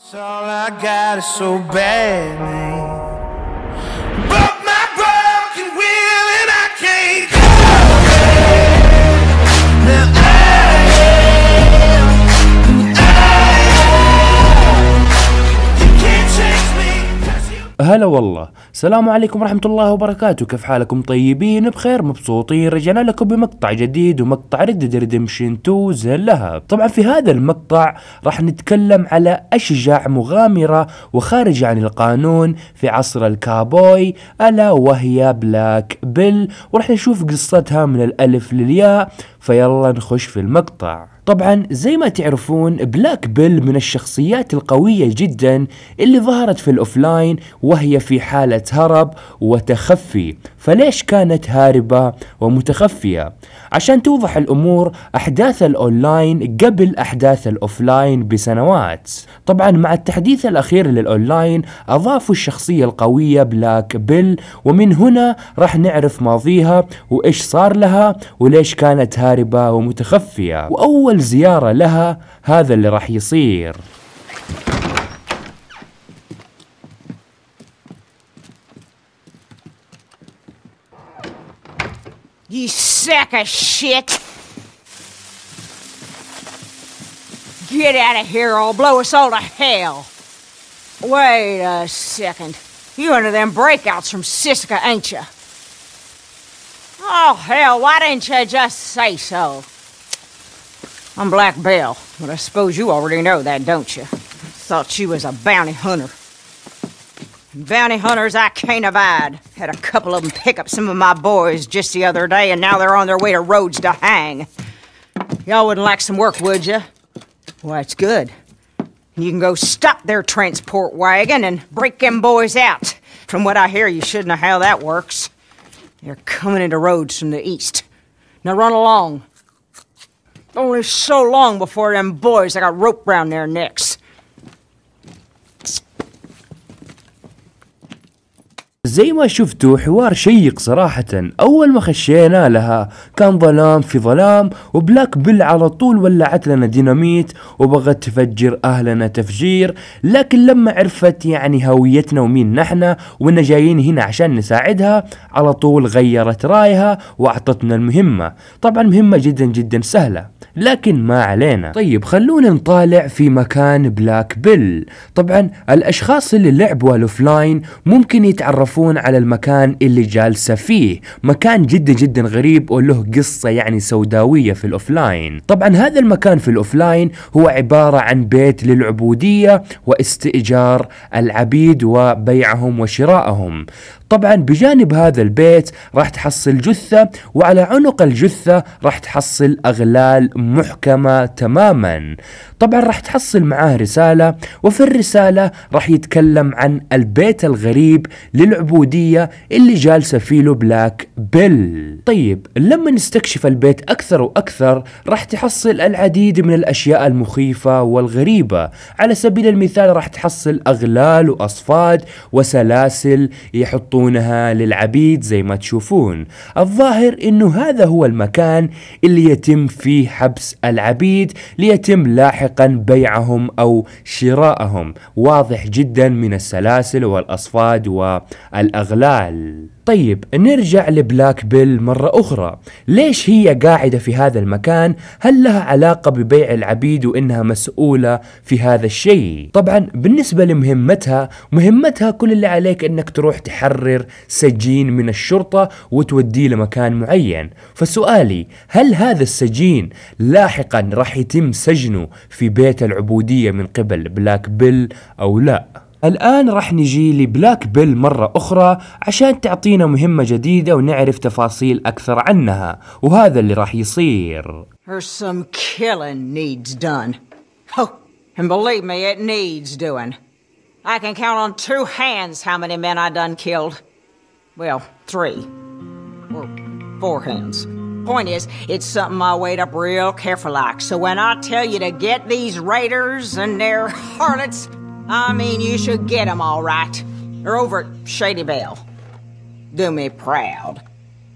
All I got is so bad, man. Broke my broken will and I can't go back. Now you can't change me 'cause you. هلا والله، السلام عليكم ورحمة الله وبركاته. كيف حالكم؟ طيبين بخير مبسوطين؟ رجعنا لكم بمقطع جديد ومقطع Red Dead Redemption 2 زي اللهب. طبعا في هذا المقطع راح نتكلم على أشجع مغامرة وخارجة عن القانون في عصر الكابوي، ألا وهي بلاك بيل، وراح نشوف قصتها من الألف للياء. فيلا نخش في المقطع. طبعا زي ما تعرفون بلاك بيل من الشخصيات القوية جدا اللي ظهرت في الأوفلاين وهي في حالة هرب وتخفي. فليش كانت هاربة ومتخفية؟ عشان توضح الأمور، أحداث الأونلاين قبل أحداث الأوفلاين بسنوات. طبعا مع التحديث الأخير للأونلاين أضافوا الشخصية القوية بلاك بيل، ومن هنا راح نعرف ماضيها وإيش صار لها وليش كانت هاربة ومتخفية، وأول زيارة لها هذا اللي راح يصير. You sack of shit! Get out of here or I'll blow us all to hell! Wait a second. You under them breakouts from Siska, ain't you? Oh, hell, why didn't you just say so? I'm Black Belle, but I suppose you already know that, don't you? Thought you was a bounty hunter. Bounty hunters I can't abide. Had a couple of them pick up some of my boys just the other day, and now they're on their way to Rhodes to hang. Y'all wouldn't like some work, would you? Well, that's good. You can go stop their transport wagon and break them boys out. From what I hear, you should know how that works. They're coming into Rhodes from the east. Now run along. Only so long before them boys I got rope round their necks. زي ما شفتوا حوار شيق صراحة. أول ما خشينا لها كان ظلام في ظلام، وبلاك بيل على طول ولعت لنا ديناميت وبغت تفجر أهلنا تفجير. لكن لما عرفت يعني هويتنا ومين نحنا وإننا جايين هنا عشان نساعدها، على طول غيرت رايها وأعطتنا المهمة. طبعا مهمة جدا جدا سهلة، لكن ما علينا. طيب خلونا نطالع في مكان بلاك بيل. طبعا الأشخاص اللي لعبوا الأوفلاين ممكن يتعرفون على المكان اللي جالسة فيه، مكان جدا جدا غريب وله قصة يعني سوداوية في الأوفلاين. طبعا هذا المكان في الأوفلاين هو عبارة عن بيت للعبودية واستئجار العبيد وبيعهم وشرائهم. طبعا بجانب هذا البيت راح تحصل جثة، وعلى عنق الجثة راح تحصل أغلال محكمة تماما. طبعا راح تحصل معاه رسالة، وفي الرسالة راح يتكلم عن البيت الغريب للعبودية اللي جالسة فيه له بلاك بيل. طيب لما نستكشف البيت أكثر وأكثر راح تحصل العديد من الأشياء المخيفة والغريبة. على سبيل المثال راح تحصل أغلال وأصفاد وسلاسل يحطونها للعبيد زي ما تشوفون. الظاهر إنه هذا هو المكان اللي يتم فيه حبس العبيد ليتم لاحقا بيعهم أو شرائهم. واضح جدا من السلاسل والأصفاد والأغلال. طيب نرجع لبلاك بيل مرة أخرى. ليش هي قاعدة في هذا المكان؟ هل لها علاقة ببيع العبيد وإنها مسؤولة في هذا الشيء؟ طبعا بالنسبة مهمتها كل اللي عليك إنك تروح تحرر سجين من الشرطة وتوديه لمكان معين. فسؤالي، هل هذا السجين لاحقا راح يتم سجنه في بيت العبودية من قبل بلاك بيل أو لا؟ الآن راح نجي لبلاك بيل مرة أخرى عشان تعطينا مهمة جديدة ونعرف تفاصيل أكثر عنها، وهذا اللي راح يصير. There's some killing needs done. Oh, and believe me, it needs doing. I can count on two hands how many men I done killed. Well, 3. Or 4 hands. Point is, it's something I weighed up real careful like. So when I tell you to get these raiders and their harlots, I mean you should get them all right. They're over at Shady Belle. Do me proud.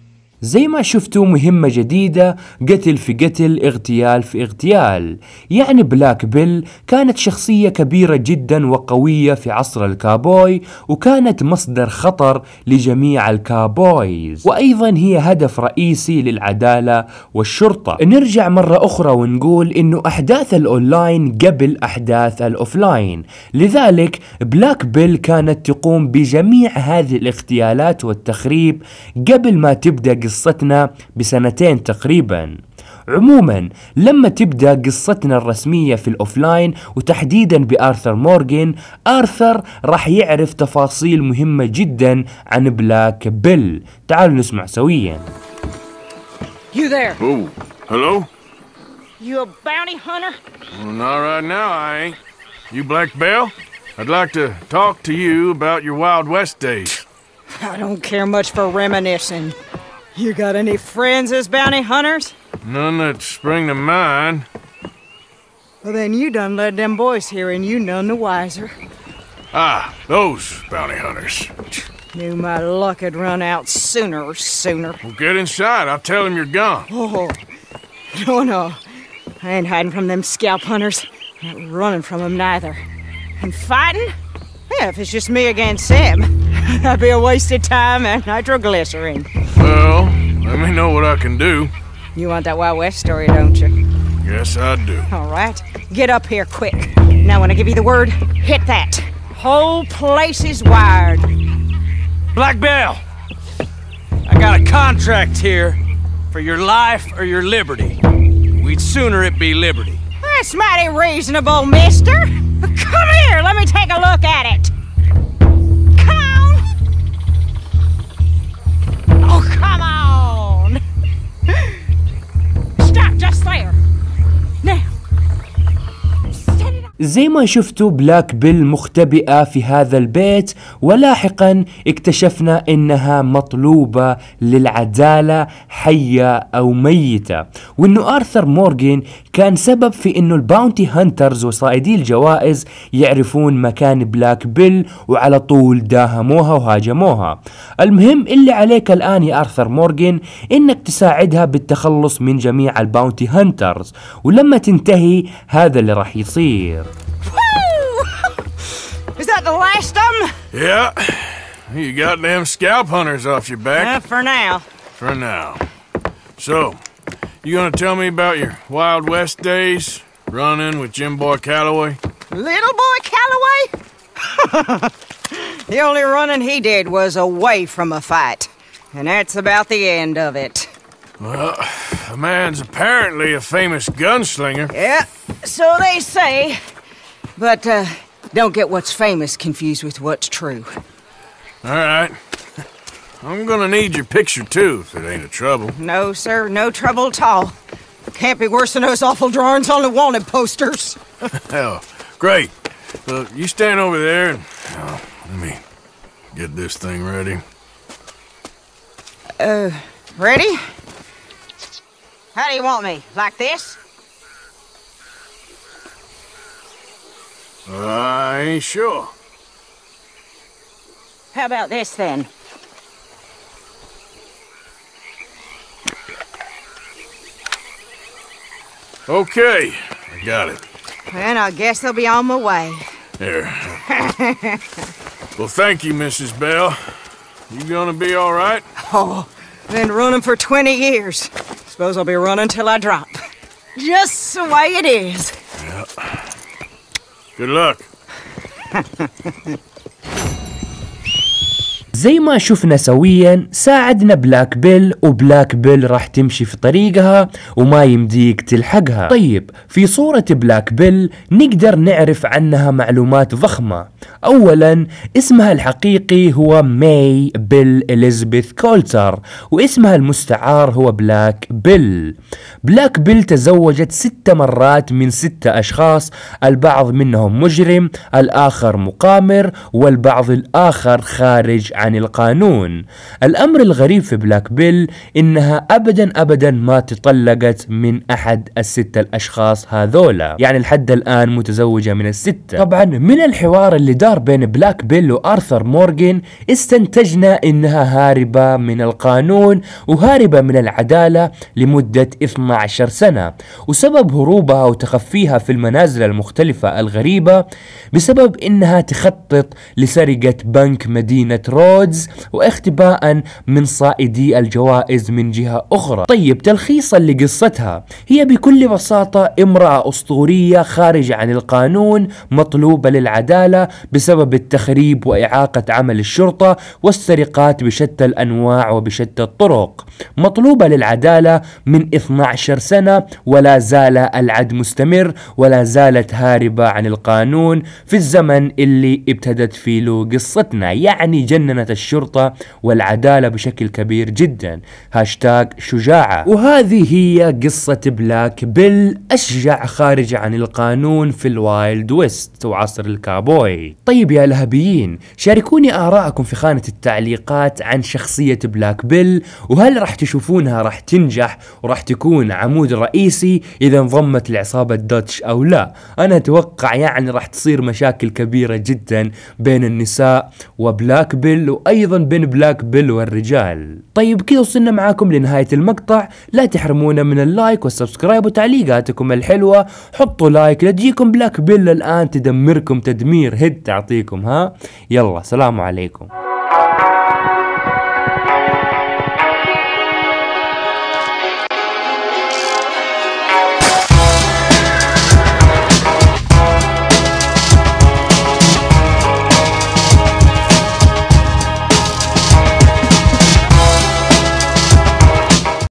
زي ما شفتوا مهمة جديدة، قتل في قتل، اغتيال في اغتيال. يعني بلاك بيل كانت شخصية كبيرة جدا وقوية في عصر الكابوي، وكانت مصدر خطر لجميع الكابويز، وأيضا هي هدف رئيسي للعدالة والشرطة. نرجع مرة أخرى ونقول إنه أحداث الأونلاين قبل أحداث الأوفلاين، لذلك بلاك بيل كانت تقوم بجميع هذه الاغتيالات والتخريب قبل ما تبدأ قصتنا بسنتين تقريبا. عموما لما تبدأ قصتنا الرسمية في الأوفلاين وتحديدا بآرثر مورغان، آرثر راح يعرف تفاصيل مهمة جدا عن بلاك بيل. تعالوا نسمع سويا. You there? Oh, hello? You a bounty hunter? Well, not right now, I ain't. You Black Bell? I'd like to talk to you about your Wild West days. I don't care much for reminiscing. You got any friends as bounty hunters? None that spring to mind. Well, then you done led them boys here and you none the wiser. Ah, those bounty hunters. Knew my luck had run out sooner. Well, get inside. I'll tell them you're gone. Oh, no. I ain't hiding from them scalp hunters. Not running from them neither. And fighting? Yeah, if it's just me against them, that'd be a wasted time and nitroglycerin. Well, let me know what I can do. You want that Wild West story, don't you? Yes, I do. All right. Get up here quick. Now when I give you the word, hit that. Whole place is wired. Black Bell, I got a contract here for your life or your liberty. We'd sooner it be liberty. That's mighty reasonable, mister. Come here, let me take a look at it. Come on. Oh, come on. Stop just there. Now. Set it up. زي ما شفتوا بلاك بيل مختبئة في هذا البيت، ولاحقا اكتشفنا انها مطلوبة للعدالة حية او ميتة، وانه آرثر مورغان كان سبب في انه الباونتي هانترز وصائدي الجوائز يعرفون مكان بلاك بيل وعلى طول داهموها وهاجموها. المهم اللي عليك الان يا آرثر مورغان انك تساعدها بالتخلص من جميع الباونتي هانترز، ولما تنتهي هذا اللي راح يصير. Woo! Is that the last of them? Yeah. You got them scalp hunters off your back. For now. For now. So, you gonna tell me about your Wild West days? Running with Jim Boy Calloway? Little boy Calloway? The only running he did was away from a fight. And that's about the end of it. Well, the man's apparently a famous gunslinger. Yeah, so they say. But, don't get what's famous confused with what's true. All right. I'm gonna need your picture, too, if it ain't a trouble. No, sir, no trouble at all. Can't be worse than those awful drawings on the wanted posters. Hell, great. Look, you stand over there and... let me get this thing ready. Ready? How do you want me? Like this? I ain't sure. How about this, then? Okay, I got it. And I guess they'll be on my way. Here. Well, thank you, Mrs. Bell. You gonna be all right? Oh, been running for 20 years. Suppose I'll be running till I drop. Just the way it is. Yeah. Good luck. زي ما شفنا سويا ساعدنا بلاك بيل، وبلاك بيل راح تمشي في طريقها وما يمديك تلحقها. طيب في صورة بلاك بيل نقدر نعرف عنها معلومات ضخمة. اولا اسمها الحقيقي هو ماي بيل إليزابيث كولتر، واسمها المستعار هو بلاك بيل. بلاك بيل تزوجت 6 مرات من 6 اشخاص، البعض منهم مجرم، الاخر مقامر، والبعض الاخر خارج عن عن القانون. الأمر الغريب في بلاك بيل إنها أبدا ما تطلقت من أحد الستة الأشخاص هذولا، يعني لحد الآن متزوجة من الستة. طبعا من الحوار اللي دار بين بلاك بيل وآرثر مورغان استنتجنا إنها هاربة من القانون وهاربة من العدالة لمدة 12 سنة، وسبب هروبها وتخفيها في المنازل المختلفة الغريبة بسبب إنها تخطط لسرقة بنك مدينة رودز واختباء من صائدي الجوائز من جهة أخرى. طيب تلخيصا لقصتها، هي بكل بساطة امرأة أسطورية خارجة عن القانون مطلوبة للعدالة بسبب التخريب وإعاقة عمل الشرطة والسرقات بشتى الأنواع وبشتى الطرق، مطلوبة للعدالة من 12 سنة ولا زال العد مستمر ولا زالت هاربة عن القانون في الزمن اللي ابتدت فيه له قصتنا، يعني جننت الشرطة والعدالة بشكل كبير جدا. هاشتاج شجاعة. وهذه هي قصة بلاك بيل، أشجع خارج عن القانون في الوايلد ويست وعصر الكابوي. طيب يا لهبيين، شاركوني آراءكم في خانة التعليقات عن شخصية بلاك بيل، وهل راح تشوفونها راح تنجح وراح تكون عمود رئيسي إذا انضمت لعصابة داتش أو لا؟ أنا أتوقع يعني راح تصير مشاكل كبيرة جدا بين النساء وبلاك بيل، وأيضا بين بلاك بيل والرجال. طيب كذا وصلنا معاكم لنهاية المقطع، لا تحرمونا من اللايك والسبسكرايب وتعليقاتكم الحلوة. حطوا لايك لتجيكم بلاك بيل الآن تدمركم تدمير هيد تعطيكم. يلا سلام عليكم.